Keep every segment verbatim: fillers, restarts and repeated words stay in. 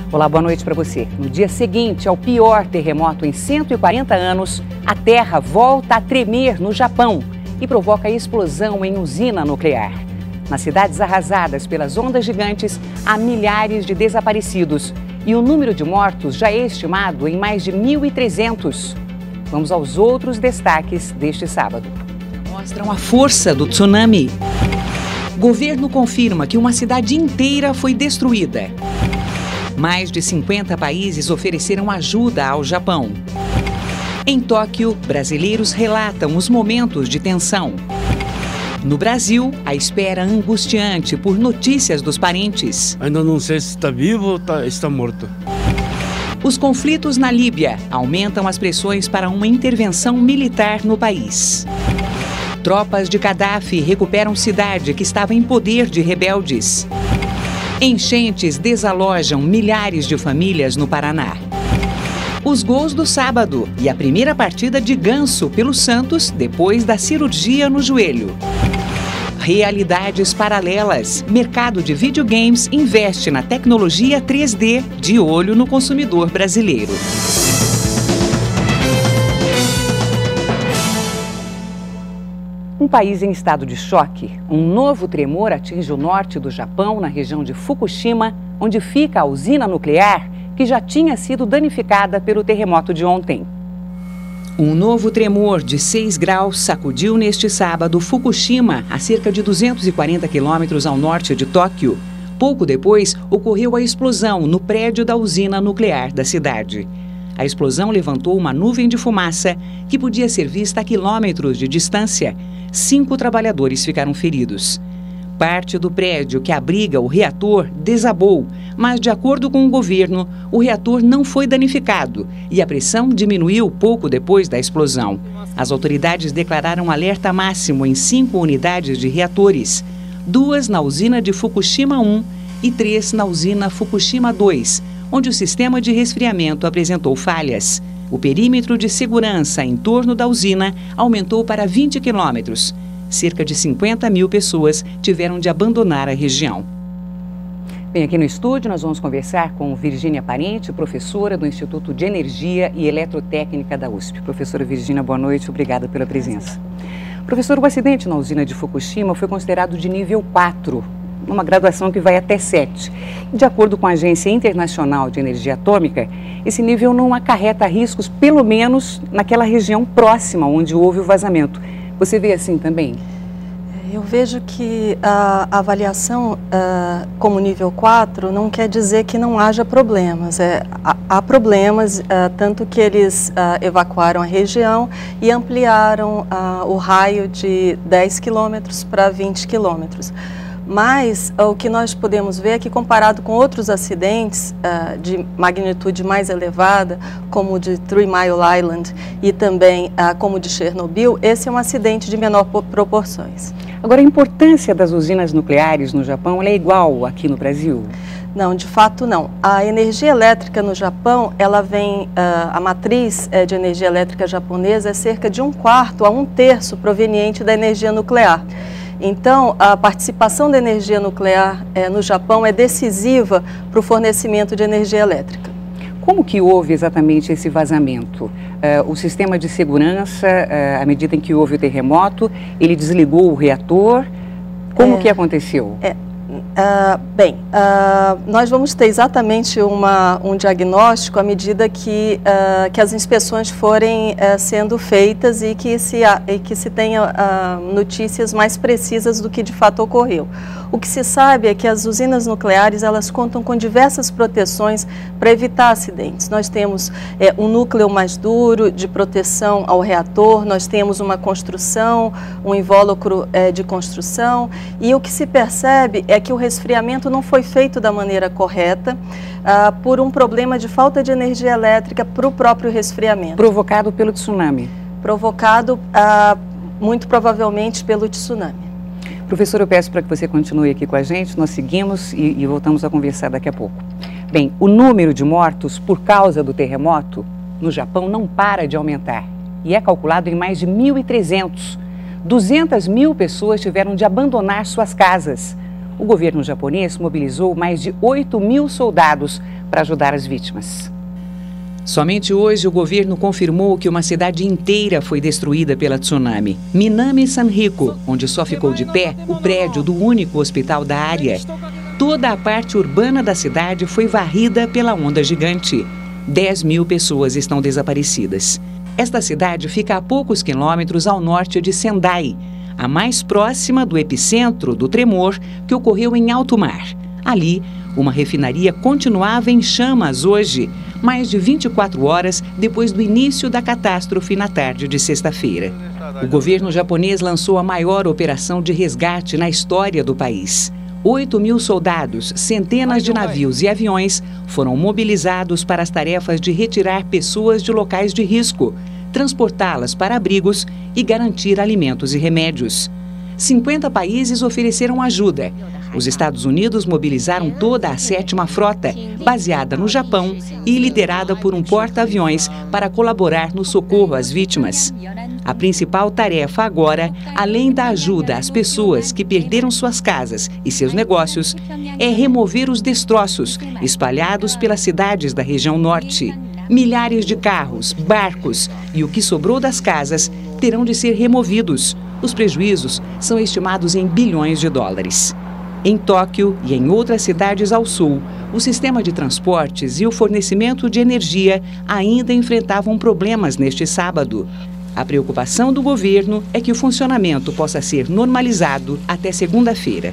Olá, boa noite para você. No dia seguinte ao pior terremoto em cento e quarenta anos, a Terra volta a tremer no Japão e provoca explosão em usina nuclear. Nas cidades arrasadas pelas ondas gigantes, há milhares de desaparecidos e o número de mortos já é estimado em mais de mil e trezentos. Vamos aos outros destaques deste sábado. Mostram a força do tsunami. Governo confirma que uma cidade inteira foi destruída. Mais de cinquenta países ofereceram ajuda ao Japão. Em Tóquio, brasileiros relatam os momentos de tensão. No Brasil, a espera angustiante por notícias dos parentes. Ainda não sei se está vivo ou tá, está morto. Os conflitos na Líbia aumentam as pressões para uma intervenção militar no país. Tropas de Gaddafi recuperam cidade que estava em poder de rebeldes. Enchentes desalojam milhares de famílias no Paraná. Os gols do sábado e a primeira partida de Ganso pelo Santos depois da cirurgia no joelho. Realidades paralelas. Mercado de videogames investe na tecnologia três D de olho no consumidor brasileiro. Um país em estado de choque. Um novo tremor atinge o norte do Japão, na região de Fukushima, onde fica a usina nuclear que já tinha sido danificada pelo terremoto de ontem. Um novo tremor de seis graus sacudiu neste sábado Fukushima, a cerca de duzentos e quarenta quilômetros ao norte de Tóquio. Pouco depois, ocorreu a explosão no prédio da usina nuclear da cidade. A explosão levantou uma nuvem de fumaça que podia ser vista a quilômetros de distância. Cinco trabalhadores ficaram feridos. Parte do prédio que abriga o reator desabou, mas, de acordo com o governo, o reator não foi danificado e a pressão diminuiu pouco depois da explosão. As autoridades declararam alerta máximo em cinco unidades de reatores, duas na usina de Fukushima um e três na usina Fukushima dois, onde o sistema de resfriamento apresentou falhas. O perímetro de segurança em torno da usina aumentou para vinte quilômetros. Cerca de cinquenta mil pessoas tiveram de abandonar a região. Bem, aqui no estúdio nós vamos conversar com Virgínia Parente, professora do Instituto de Energia e Eletrotécnica da U S P. Professora Virgínia, boa noite, obrigada pela presença. Professor, o acidente na usina de Fukushima foi considerado de nível quatro. Uma graduação que vai até sete. De acordo com a Agência Internacional de Energia Atômica, esse nível não acarreta riscos, pelo menos naquela região próxima onde houve o vazamento. Você vê assim também? Eu vejo que a avaliação uh, como nível quatro não quer dizer que não haja problemas. É, há, há problemas, uh, tanto que eles uh, evacuaram a região e ampliaram uh, o raio de dez quilômetros para vinte quilômetros. Mas o que nós podemos ver é que, comparado com outros acidentes uh, de magnitude mais elevada, como o de Three Mile Island e também uh, como o de Chernobyl, esse é um acidente de menor proporções. Agora, a importância das usinas nucleares no Japão é igual aqui no Brasil? Não, de fato não. A energia elétrica no Japão, ela vem, uh, a matriz uh, de energia elétrica japonesa é cerca de um quarto a um terço proveniente da energia nuclear. Então, a participação da energia nuclear eh, no Japão é decisiva para o fornecimento de energia elétrica. Como que houve exatamente esse vazamento? Uh, o sistema de segurança, uh, à medida em que houve o terremoto, ele desligou o reator? Como é, que aconteceu? É, uh, bem, uh, nós vamos ter exatamente uma, um diagnóstico à medida que, uh, que as inspeções forem uh, sendo feitas e que se, uh, e que se tenha uh, notícias mais precisas do que de fato ocorreu. O que se sabe é que as usinas nucleares, elas contam com diversas proteções para evitar acidentes. Nós temos é, um núcleo mais duro de proteção ao reator, nós temos uma construção, um invólucro é, de construção, e o que se percebe é que o resfriamento não foi feito da maneira correta ah, por um problema de falta de energia elétrica para o próprio resfriamento. Provocado pelo tsunami? Provocado ah, muito provavelmente pelo tsunami. Professor, eu peço para que você continue aqui com a gente, nós seguimos e, e voltamos a conversar daqui a pouco. Bem, o número de mortos por causa do terremoto no Japão não para de aumentar e é calculado em mais de mil e trezentos. duzentas mil pessoas tiveram de abandonar suas casas. O governo japonês mobilizou mais de oito mil soldados para ajudar as vítimas. Somente hoje o governo confirmou que uma cidade inteira foi destruída pela tsunami. Minami Sanrico, onde só ficou de pé o prédio do único hospital da área. Toda a parte urbana da cidade foi varrida pela onda gigante. dez mil pessoas estão desaparecidas. Esta cidade fica a poucos quilômetros ao norte de Sendai, a mais próxima do epicentro do tremor que ocorreu em alto mar. Ali, uma refinaria continuava em chamas hoje, mais de vinte e quatro horas depois do início da catástrofe na tarde de sexta-feira. O governo japonês lançou a maior operação de resgate na história do país. oito mil soldados, centenas de navios e aviões foram mobilizados para as tarefas de retirar pessoas de locais de risco, transportá-las para abrigos e garantir alimentos e remédios. cinquenta países ofereceram ajuda. Os Estados Unidos mobilizaram toda a sétima frota, baseada no Japão e liderada por um porta-aviões para colaborar no socorro às vítimas. A principal tarefa agora, além da ajuda às pessoas que perderam suas casas e seus negócios, é remover os destroços espalhados pelas cidades da região norte. Milhares de carros, barcos e o que sobrou das casas terão de ser removidos. Os prejuízos são estimados em bilhões de dólares. Em Tóquio e em outras cidades ao sul, o sistema de transportes e o fornecimento de energia ainda enfrentavam problemas neste sábado. A preocupação do governo é que o funcionamento possa ser normalizado até segunda-feira.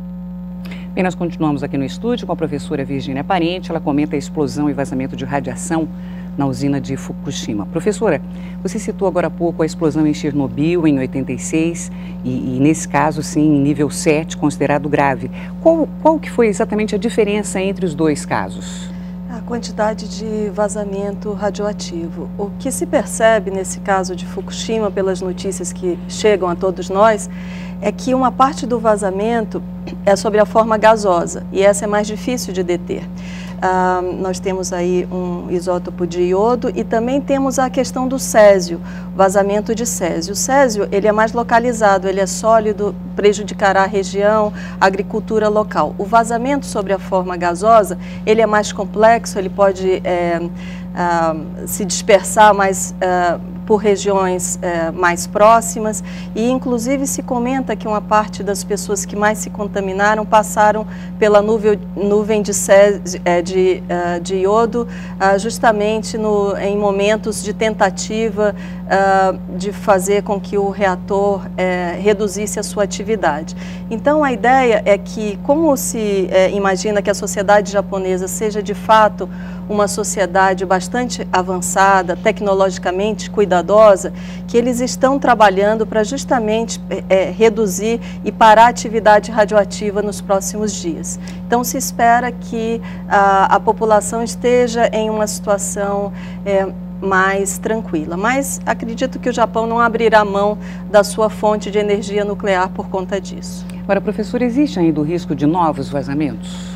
Bem, nós continuamos aqui no estúdio com a professora Virgínia Parente. Ela comenta a explosão e vazamento de radiação na usina de Fukushima. Professora, você citou agora há pouco a explosão em Chernobyl em oitenta e seis e, e nesse caso, sim, em nível sete, considerado grave. Qual, qual que foi exatamente a diferença entre os dois casos? A quantidade de vazamento radioativo. O que se percebe nesse caso de Fukushima, pelas notícias que chegam a todos nós, é que uma parte do vazamento é sobre a forma gasosa e essa é mais difícil de deter. Ah, nós temos aí um isótopo de iodo e também temos a questão do césio, vazamento de césio. O césio, ele é mais localizado, ele é sólido, prejudicará a região, a agricultura local. O vazamento sobre a forma gasosa, ele é mais complexo, ele pode é, ah, se dispersar mais ah, por regiões eh, mais próximas e inclusive se comenta que uma parte das pessoas que mais se contaminaram passaram pela nuvem, nuvem de, césio, eh, de, uh, de iodo uh, justamente no, em momentos de tentativa uh, de fazer com que o reator eh, reduzisse a sua atividade. Então a ideia é que, como se eh, imagina que a sociedade japonesa seja de fato uma sociedade bastante avançada, tecnologicamente cuidadosa, que eles estão trabalhando para justamente é, reduzir e parar a atividade radioativa nos próximos dias. Então se espera que a, a população esteja em uma situação é, mais tranquila, mas acredito que o Japão não abrirá mão da sua fonte de energia nuclear por conta disso. Agora, professor, existe ainda o risco de novos vazamentos?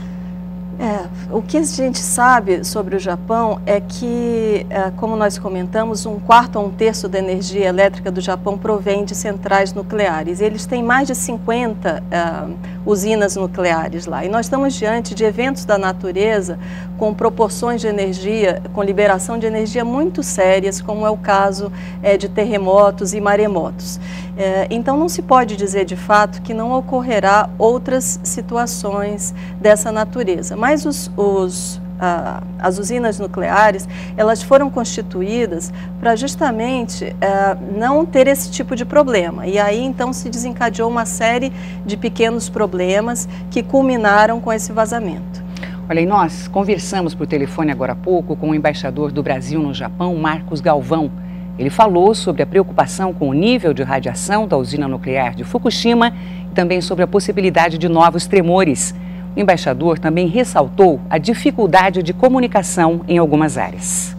É, o que a gente sabe sobre o Japão é que, é, como nós comentamos, um quarto ou um terço da energia elétrica do Japão provém de centrais nucleares. Eles têm mais de cinquenta é, usinas nucleares lá. E nós estamos diante de eventos da natureza com proporções de energia, com liberação de energia muito sérias, como é o caso é, de terremotos e maremotos. É, então não se pode dizer de fato que não ocorrerá outras situações dessa natureza. Mas os, os, ah, as usinas nucleares, elas foram constituídas para justamente ah, não ter esse tipo de problema. E aí então se desencadeou uma série de pequenos problemas que culminaram com esse vazamento. Olha, e nós conversamos por telefone agora há pouco com o embaixador do Brasil no Japão, Marcos Galvão. Ele falou sobre a preocupação com o nível de radiação da usina nuclear de Fukushima e também sobre a possibilidade de novos tremores. O embaixador também ressaltou a dificuldade de comunicação em algumas áreas.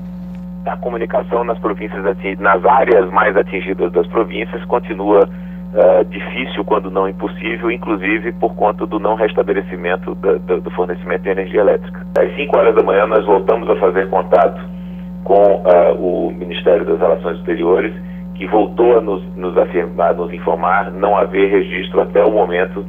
A comunicação nas províncias, nas áreas mais atingidas das províncias, continua uh, difícil, quando não impossível, inclusive por conta do não restabelecimento do, do, do fornecimento de energia elétrica. Às cinco horas da manhã nós voltamos a fazer contato com uh, o Ministério das Relações Exteriores, que voltou a nos, nos afirmar, nos informar não haver registro até o momento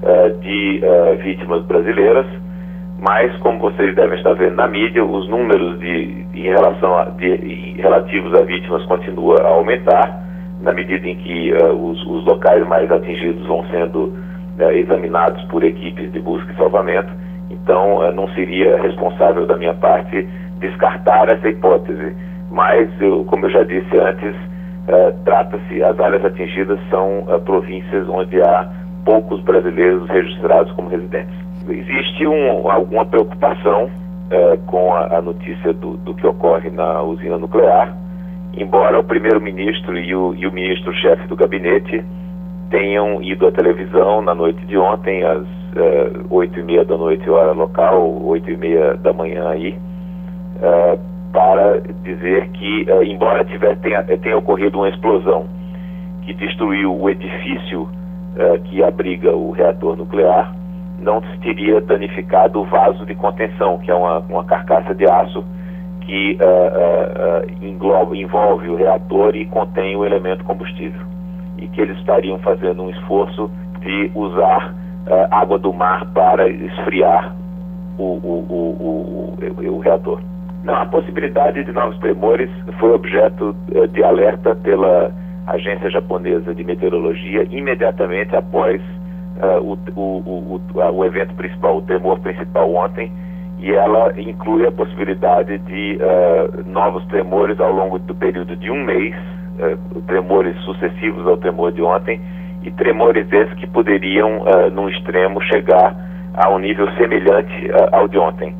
uh, de uh, vítimas brasileiras, mas como vocês devem estar vendo na mídia, os números de, em relação a, de, em relativos a vítimas continuam a aumentar, na medida em que uh, os, os locais mais atingidos vão sendo uh, examinados por equipes de busca e salvamento. Então, uh, não seria responsável da minha parte descartar essa hipótese, mas, eu, como eu já disse antes, uh, trata-se, as áreas atingidas são uh, províncias onde há poucos brasileiros registrados como residentes. Existe um, alguma preocupação uh, com a, a notícia do, do que ocorre na usina nuclear, embora o primeiro-ministro e o, e o ministro-chefe do gabinete tenham ido à televisão na noite de ontem, às oito e meia da noite, hora local, oito e meia da manhã aí, uh, para dizer que, uh, embora tiver, tenha, tenha ocorrido uma explosão que destruiu o edifício uh, que abriga o reator nuclear, não se teria danificado o vaso de contenção, que é uma, uma carcaça de aço que uh, uh, uh, engloba, envolve o reator e contém o elemento combustível. E que eles estariam fazendo um esforço de usar uh, água do mar para esfriar o, o, o, o, o, o reator. Não, a possibilidade de novos tremores foi objeto uh, de alerta pela Agência Japonesa de Meteorologia imediatamente após uh, o, o, o, o evento principal, o tremor principal ontem, e ela inclui a possibilidade de uh, novos tremores ao longo do período de um mês, uh, tremores sucessivos ao tremor de ontem, e tremores esses que poderiam, uh, num extremo, chegar a um nível semelhante uh, ao de ontem.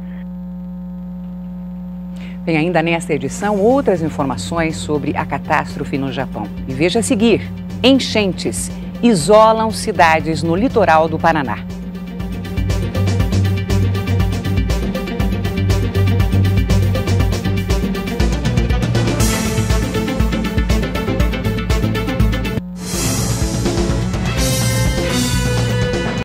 Tem ainda nesta edição outras informações sobre a catástrofe no Japão. E veja a seguir: enchentes isolam cidades no litoral do Paraná.